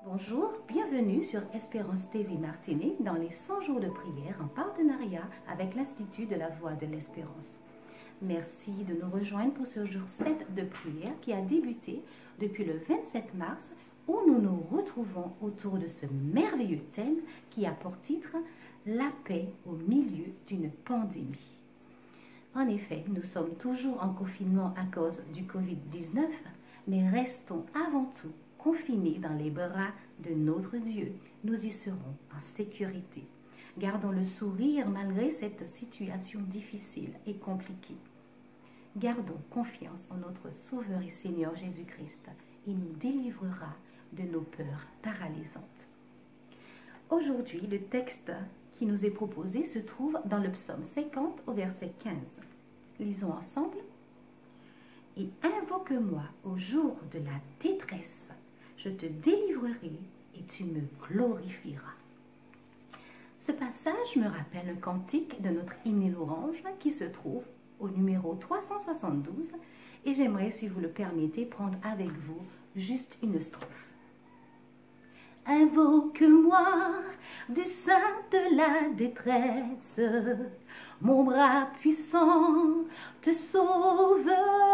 Bonjour, bienvenue sur Espérance TV Martinique dans les 100 jours de prière en partenariat avec l'Institut de la Voix de l'Espérance. Merci de nous rejoindre pour ce jour 7 de prière qui a débuté depuis le 27 mars où nous nous retrouvons autour de ce merveilleux thème qui a pour titre « La paix au milieu d'une pandémie ». En effet, nous sommes toujours en confinement à cause du Covid-19, mais restons avant tout confinés dans les bras de notre Dieu. Nous y serons en sécurité. Gardons le sourire malgré cette situation difficile et compliquée. Gardons confiance en notre Sauveur et Seigneur Jésus-Christ. Il nous délivrera de nos peurs paralysantes. Aujourd'hui, le texte qui nous est proposé se trouve dans le psaume 50 au verset 15. Lisons ensemble. « Et invoque-moi au jour de la détresse, je te délivrerai et tu me glorifieras. » Ce passage me rappelle un cantique de notre hymne l'orange qui se trouve au numéro 372 et j'aimerais, si vous le permettez, prendre avec vous juste une strophe. Invoque-moi du sein de la détresse, mon bras puissant te sauvera.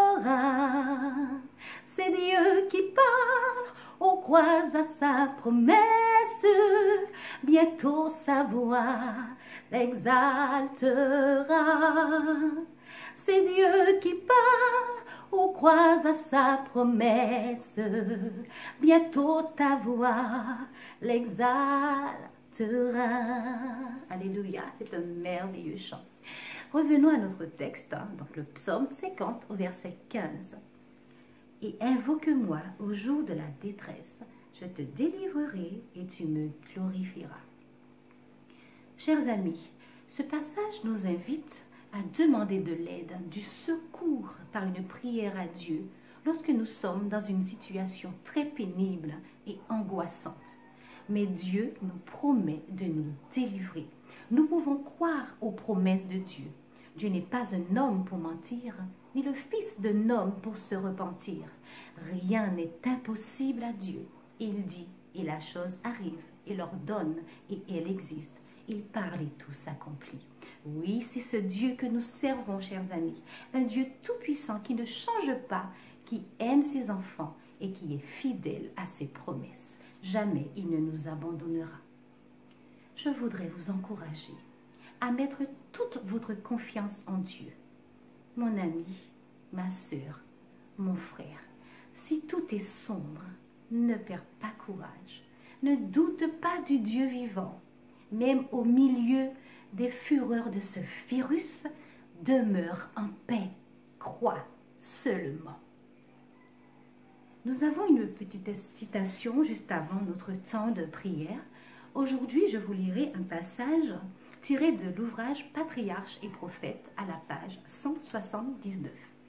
C'est Dieu qui parle, on croit à sa promesse, bientôt sa voix l'exaltera. C'est Dieu qui parle, on croit à sa promesse, bientôt ta voix l'exaltera. Alléluia, c'est un merveilleux chant. Revenons à notre texte, donc le psaume 50 au verset 15. « Et invoque-moi au jour de la détresse, je te délivrerai et tu me glorifieras. » Chers amis, ce passage nous invite à demander de l'aide, du secours par une prière à Dieu lorsque nous sommes dans une situation très pénible et angoissante. Mais Dieu nous promet de nous délivrer. Nous pouvons croire aux promesses de Dieu. Dieu n'est pas un homme pour mentir, ni le fils d'un homme pour se repentir. Rien n'est impossible à Dieu. Il dit et la chose arrive, il ordonne et elle existe. Il parle et tout s'accomplit. Oui, c'est ce Dieu que nous servons, chers amis. Un Dieu tout-puissant qui ne change pas, qui aime ses enfants et qui est fidèle à ses promesses. Jamais il ne nous abandonnera. Je voudrais vous encourager à mettre toute votre confiance en Dieu. Mon ami, ma sœur, mon frère, si tout est sombre, ne perds pas courage. Ne doute pas du Dieu vivant. Même au milieu des fureurs de ce virus, demeure en paix, crois seulement. Nous avons une petite citation juste avant notre temps de prière. Aujourd'hui, je vous lirai un passage tiré de l'ouvrage Patriarches et prophètes à la page 179.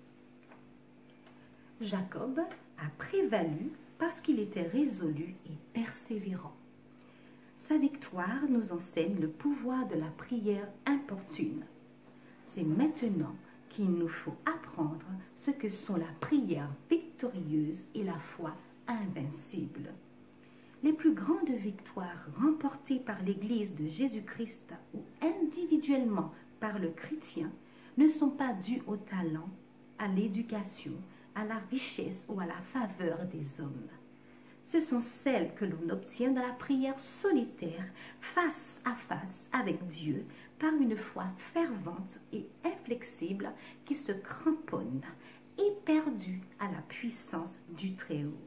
Jacob a prévalu parce qu'il était résolu et persévérant. Sa victoire nous enseigne le pouvoir de la prière importune. C'est maintenant qu'il nous faut apprendre ce que sont la prière victorieuse et la foi invincible. Les plus grandes victoires remportées par l'Église de Jésus-Christ ou individuellement par le chrétien ne sont pas dues au talent, à l'éducation, à la richesse ou à la faveur des hommes. Ce sont celles que l'on obtient dans la prière solitaire, face à face avec Dieu, par une foi fervente et inflexible qui se cramponne, éperdue à la puissance du Très-Haut.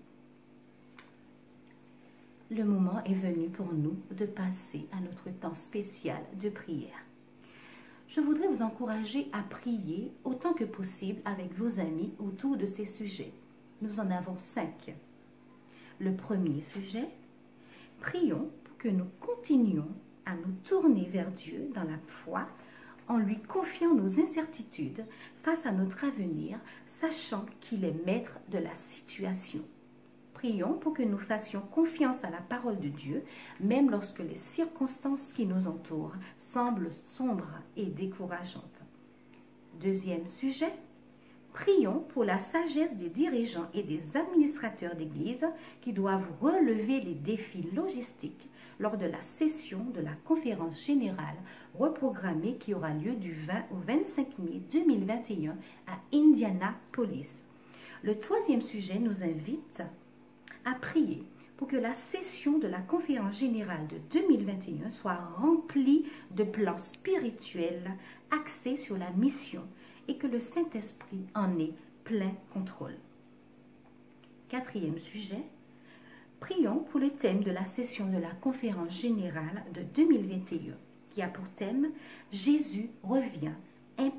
Le moment est venu pour nous de passer à notre temps spécial de prière. Je voudrais vous encourager à prier autant que possible avec vos amis autour de ces sujets. Nous en avons 5. Le premier sujet, prions pour que nous continuions à nous tourner vers Dieu dans la foi en lui confiant nos incertitudes face à notre avenir, sachant qu'il est maître de la situation. Prions pour que nous fassions confiance à la parole de Dieu, même lorsque les circonstances qui nous entourent semblent sombres et décourageantes. Deuxième sujet, Prions pour la sagesse des dirigeants et des administrateurs d'Église qui doivent relever les défis logistiques lors de la session de la conférence générale reprogrammée qui aura lieu du 20 au 25 mai 2021 à Indianapolis. Le troisième sujet nous invite à prier pour que la session de la conférence générale de 2021 soit remplie de plans spirituels axés sur la mission et que le Saint-Esprit en ait plein contrôle. Quatrième sujet, prions pour le thème de la session de la conférence générale de 2021 qui a pour thème « Jésus revient, impliquez-vous ».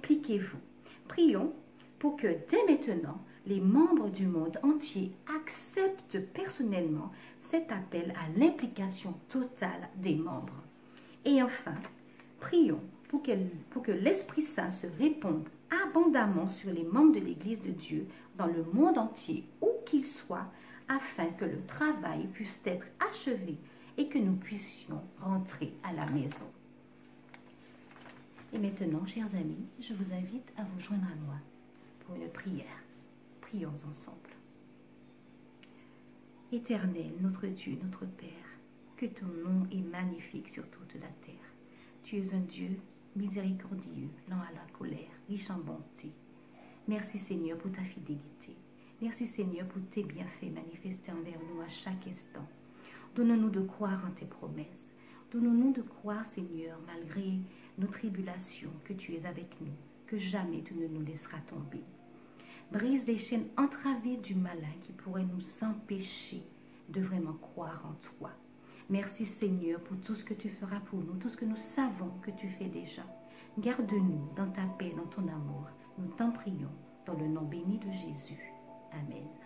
Prions pour que dès maintenant, les membres du monde entier acceptent personnellement cet appel à l'implication totale des membres. Et enfin, prions pour que l'Esprit Saint se réponde abondamment sur les membres de l'Église de Dieu dans le monde entier, où qu'ils soient, afin que le travail puisse être achevé et que nous puissions rentrer à la maison. Et maintenant, chers amis, je vous invite à vous joindre à moi pour une prière. Prions ensemble. Éternel, notre Dieu, notre Père, que ton nom est magnifique sur toute la terre. Tu es un Dieu miséricordieux, lent à la colère, riche en bonté. Merci Seigneur pour ta fidélité. Merci Seigneur pour tes bienfaits manifestés envers nous à chaque instant. Donne-nous de croire en tes promesses. Donne-nous de croire Seigneur, malgré nos tribulations, que tu es avec nous, que jamais tu ne nous laisseras tomber. Brise les chaînes entravées du malin qui pourraient nous empêcher de vraiment croire en toi. Merci Seigneur pour tout ce que tu feras pour nous, tout ce que nous savons que tu fais déjà. Garde-nous dans ta paix, dans ton amour. Nous t'en prions dans le nom béni de Jésus. Amen.